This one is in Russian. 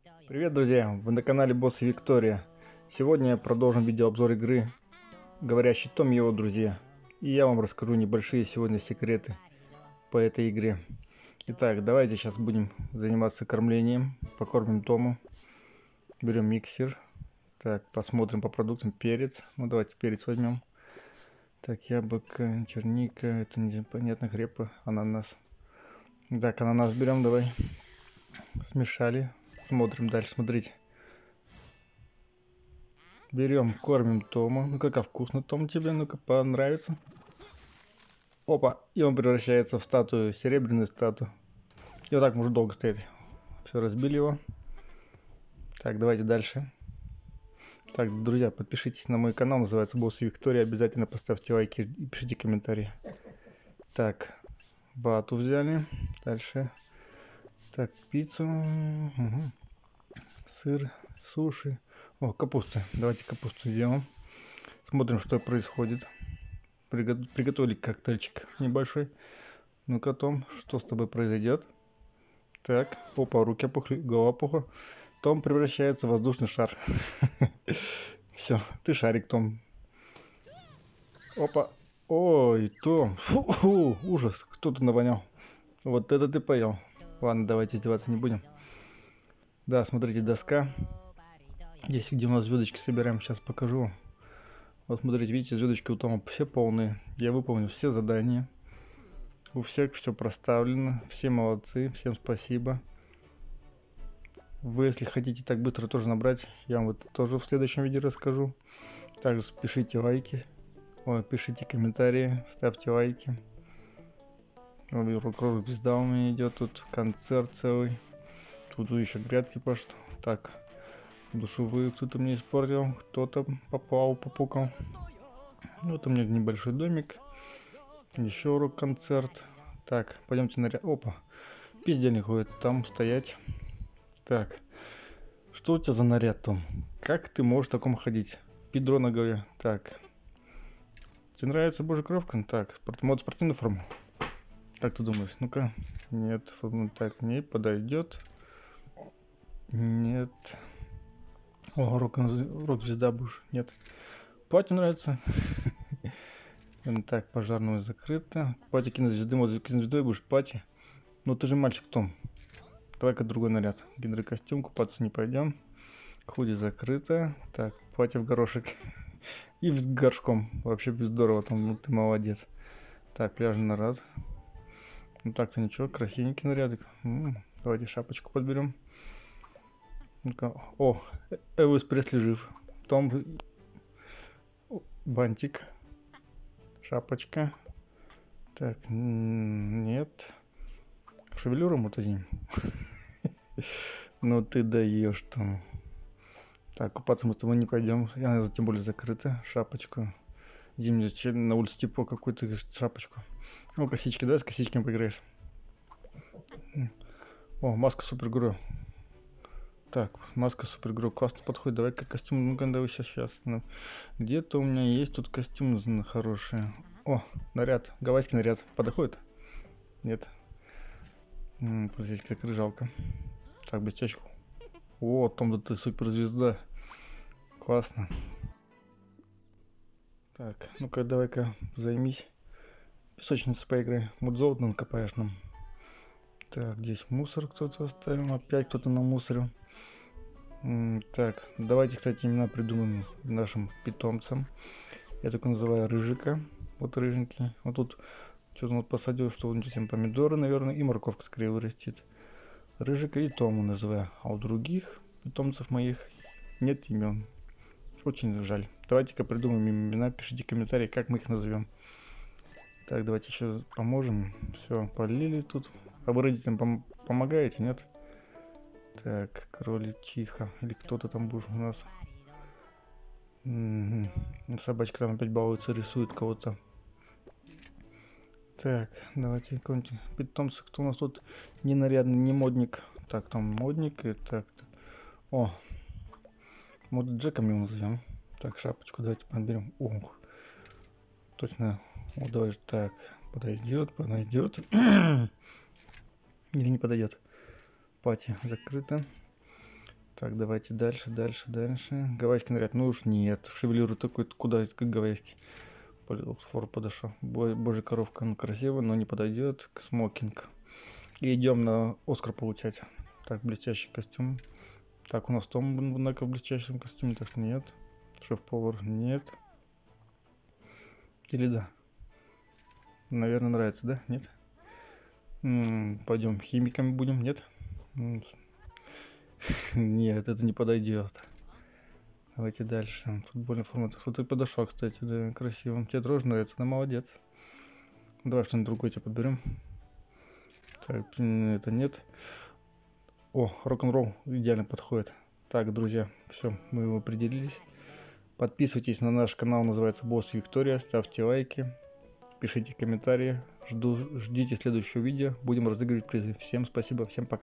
Привет, друзья! Вы на канале Босс и Виктория. Сегодня продолжим видеообзор игры Говорящий Том и его друзья. И я вам расскажу небольшие сегодня секреты по этой игре. Итак, давайте сейчас будем заниматься кормлением. Покормим Тому. Берем миксер. Так, посмотрим по продуктам. Перец. Ну, давайте перец возьмем. Так, яблоко, черника, это непонятно, грепа, ананас. Так, ананас берем, давай. Смешали. Смотрим дальше, смотрите. Берем, кормим Тома. Ну как вкусно, Том, тебе? Ну-ка, понравится? Опа! И он превращается в статую, серебряную статую. И вот так может долго стоять. Все, разбили его. Так, давайте дальше. Так, друзья, подпишитесь на мой канал, называется Босс и Виктория. Обязательно поставьте лайки и пишите комментарии. Так, вату взяли. Дальше. Так, пиццу. Угу. Сыр, суши. О, капуста. Давайте капусту сделаем. Смотрим, что происходит. Приготовили коктейльчик небольшой. Ну-ка, Том, что с тобой произойдет? Так, опа, руки опухли, голова опухла. Том превращается в воздушный шар. Все, ты шарик, Том. Опа. Ой, Том. Фу, ужас, кто тут навонял. Вот это ты поел. Ладно, давайте издеваться не будем. Да, смотрите, доска. Здесь, где у нас звездочки собираем, сейчас покажу. Вот смотрите, видите, звездочки у Тома все полные. Я выполнил все задания. У всех все проставлено. Все молодцы, всем спасибо. Вы, если хотите так быстро тоже набрать, я вам вот тоже в следующем видео расскажу. Также пишите лайки, пишите комментарии, ставьте лайки. Кровь звезда у меня идет, тут концерт целый. Тут еще грядки пошли. Так, душевые кто-то мне испортил, кто-то попал, попукал. Вот у меня небольшой домик. Еще урок концерт. Так, пойдемте наряд. Опа, пиздельник ходит, там стоять. Так, что у тебя за наряд, Том? Как ты можешь в таком ходить? Ведро на голове. Так. Тебе нравится божья кровка? Так, мод спортивную форму. Как ты думаешь? Ну-ка. Нет, так, не подойдет. Нет. О, рок-звезда будешь. Нет. Платье нравится. Так, пожарную закрыто. Платье кинозвезды, мод кинозвездой будешь платье. Ну ты же мальчик, Том. Давай-ка другой наряд. Гидрокостюм, купаться не пойдем. Худи закрыто. Так, платье в горошек. И с горшком. Вообще здорово, там, ну ты молодец. Так, пляжный наряд. Ну так-то ничего, красивенький нарядик. Давайте шапочку подберем. Ну-ка. О, Элвис Пресли жив. Том, бантик. Шапочка. Так, нет. Шевелюру мотозим. Ну ты даешь там. Так, купаться мы с тобой не пойдем. Она тем более закрыта. Шапочку. Зимнюю, на улице тепло, какую-то шапочку. О, косички, давай с косичками поиграешь. О, маска супергерой. Так, маска супергерой классно подходит. Давай-ка костюм, ну-ка, давай сейчас. Ну, где-то у меня есть тут костюм хороший. О, наряд, гавайский наряд. Подходит? Нет. Полицейский крыжалка. Так, блестяшку. О, Том, да ты суперзвезда. Классно. Так, ну-ка, давай-ка займись. Песочница поиграй. Вот золото накопаешь нам. Так, здесь мусор кто-то оставил. Опять кто-то намусорил. Так, давайте, кстати, имена придумаем нашим питомцам. Я только называю Рыжика. Вот рыженький. Вот тут что-то вот посадил, что он здесь помидоры, наверное, и морковка скорее вырастет. Рыжика и Тому называю. А у других питомцев моих нет имен. Очень жаль. Давайте-ка придумаем имена, пишите комментарии, как мы их назовем. Так, давайте еще поможем. Все, полили тут. А вы родителям помогаете, нет? Так, кроличиха. Или кто-то там будет у нас. Собачка там опять балуется, рисует кого-то. Так, давайте какой-нибудь питомца. Кто у нас тут не нарядный, не модник. Так, там модник и так. О, может Джеком его назовем. Так, шапочку давайте подберем. Ох, точно. Вот давай так. Подойдет. Или не подойдет. Платье закрыто. Так, давайте дальше. Гавайский наряд. Ну уж нет. Шевелюру такой, куда, как гавайский. Фор подошел. Божья коровка, ну красиво, но не подойдет. Смокинг. И идем на Оскар получать. Так, блестящий костюм. Так, у нас Том Буннака в блестящем костюме, так что нет. Шеф-повар нет. Или да? Наверное, нравится, да? Нет? Пойдем химиками будем, нет? Нет, это не подойдет. Давайте дальше. Футбольный формат. Кто-то подошел, кстати, да, красиво. Тебе тоже нравится, да, молодец. Давай что-нибудь другое тебе подберем. Так, это нет. О, рок-н-ролл идеально подходит. Так, друзья, все, мы его определились. Подписывайтесь на наш канал, называется Босс Виктория. Ставьте лайки, пишите комментарии. Ждите следующего видео. Будем разыгрывать призы. Всем спасибо, всем пока.